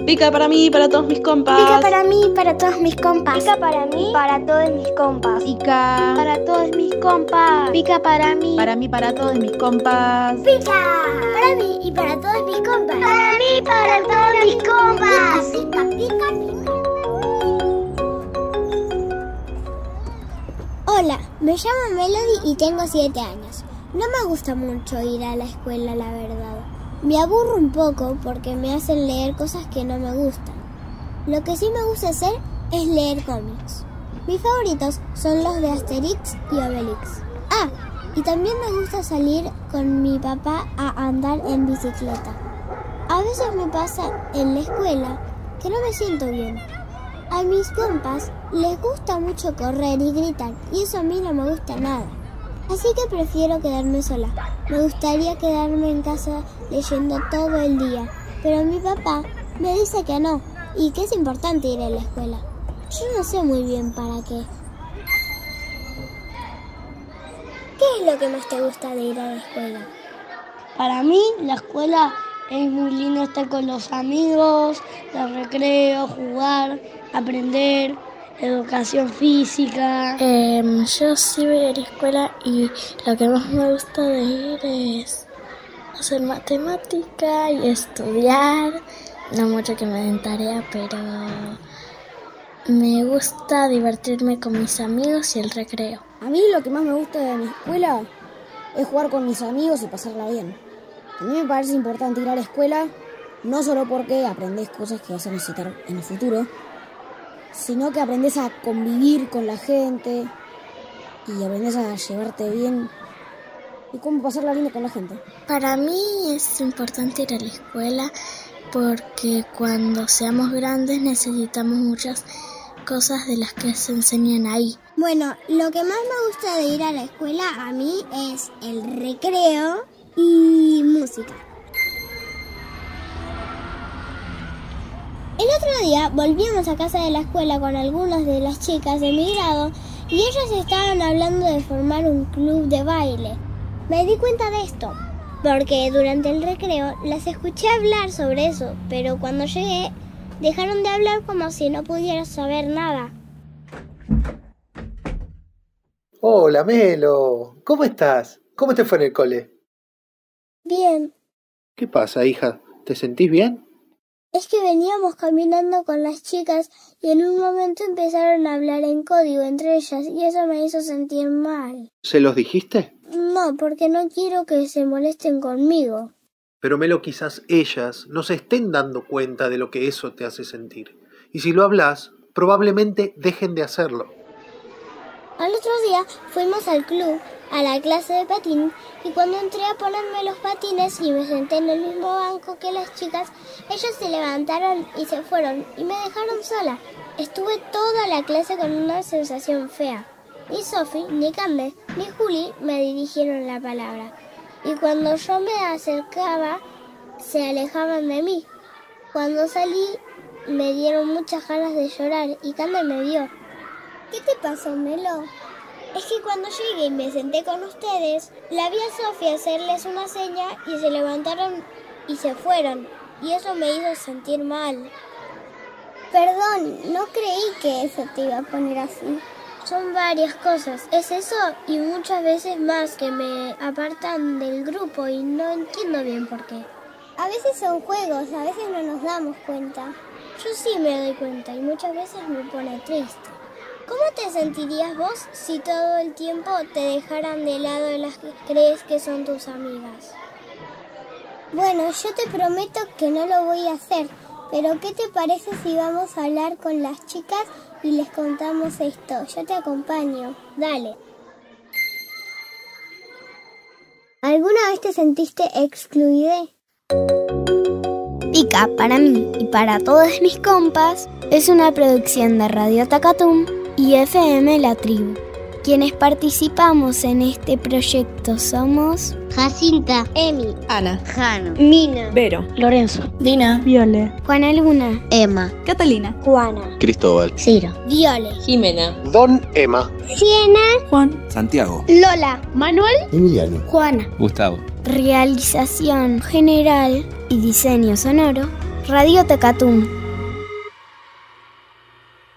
Pica para mí y para todos mis compas. Pica para mí y para todos mis compas. Pica para mí, para todos mis compas. Pica para todos mis compas. Pica para mí, para todos mis compas. Pica para mí y para todos mis compas. Para mí y para todos mis compas. Pica, pica, pica. Hola, me llamo Melody y tengo 7 años. No me gusta mucho ir a la escuela, la verdad. Me aburro un poco porque me hacen leer cosas que no me gustan. Lo que sí me gusta hacer es leer cómics. Mis favoritos son los de Asterix y Obelix. Ah, y también me gusta salir con mi papá a andar en bicicleta. A veces me pasa en la escuela que no me siento bien. A mis compas les gusta mucho correr y gritar, y eso a mí no me gusta nada. Así que prefiero quedarme sola. Me gustaría quedarme en casa leyendo todo el día, pero mi papá me dice que no, y que es importante ir a la escuela. Yo no sé muy bien para qué. ¿Qué es lo que más te gusta de ir a la escuela? Para mí, la escuela es muy lindo estar con los amigos, el recreo, jugar, aprender, educación física. Yo sí voy a la escuela y lo que más me gusta de ir es hacer matemática y estudiar. No mucho que me den tarea, pero me gusta divertirme con mis amigos y el recreo. A mí lo que más me gusta de mi escuela es jugar con mis amigos y pasarla bien. A mí me parece importante ir a la escuela, no solo porque aprendes cosas que vas a necesitar en el futuro, sino que aprendes a convivir con la gente y aprendes a llevarte bien y cómo pasarla bien con la gente. Para mí es importante ir a la escuela porque cuando seamos grandes necesitamos muchas cosas de las que se enseñan ahí. Bueno, lo que más me gusta de ir a la escuela a mí es el recreo y música. El otro día volvíamos a casa de la escuela con algunas de las chicas de mi grado y ellas estaban hablando de formar un club de baile. Me di cuenta de esto, porque durante el recreo las escuché hablar sobre eso, pero cuando llegué dejaron de hablar como si no pudiera saber nada. Hola Melo, ¿cómo estás? ¿Cómo te fue en el cole? Bien. ¿Qué pasa, hija? ¿Te sentís bien? Es que veníamos caminando con las chicas y en un momento empezaron a hablar en código entre ellas y eso me hizo sentir mal. ¿Se los dijiste? No, porque no quiero que se molesten conmigo. Pero Melo, quizás ellas no se estén dando cuenta de lo que eso te hace sentir. Y si lo hablas, probablemente dejen de hacerlo. Al otro día fuimos al club, a la clase de patín, y cuando entré a ponerme los patines y me senté en el mismo banco que las chicas, ellas se levantaron y se fueron y me dejaron sola. Estuve toda la clase con una sensación fea. Ni Sofi, ni Cande, ni Juli me dirigieron la palabra. Y cuando yo me acercaba, se alejaban de mí. Cuando salí, me dieron muchas ganas de llorar y Cande me vio. ¿Qué te pasó, Melo? Es que cuando llegué y me senté con ustedes, la vi a Sofía hacerles una seña y se levantaron y se fueron. Y eso me hizo sentir mal. Perdón, no creí que eso te iba a poner así. Son varias cosas. Es eso y muchas veces más que me apartan del grupo y no entiendo bien por qué. A veces son juegos, a veces no nos damos cuenta. Yo sí me doy cuenta y muchas veces me pone triste. ¿Cómo te sentirías vos si todo el tiempo te dejaran de lado de las que crees que son tus amigas? Bueno, yo te prometo que no lo voy a hacer, pero ¿qué te parece si vamos a hablar con las chicas y les contamos esto? Yo te acompaño. Dale. ¿Alguna vez te sentiste excluida? Pica para mí y para todos mis compas es una producción de Radio Tacatum y FM La Tribu. Quienes participamos en este proyecto somos Jacinta, Emi, Ana, Jano, Mina, Vero, Lorenzo, Dina, Viole, Juana Luna, Emma, Catalina, Juana, Cristóbal, Ciro, Viole, Jimena, Don Emma, Siena, Juan, Santiago, Lola, Manuel, Emiliano, Juana. Gustavo. Realización general y diseño sonoro, Radio Tecatún.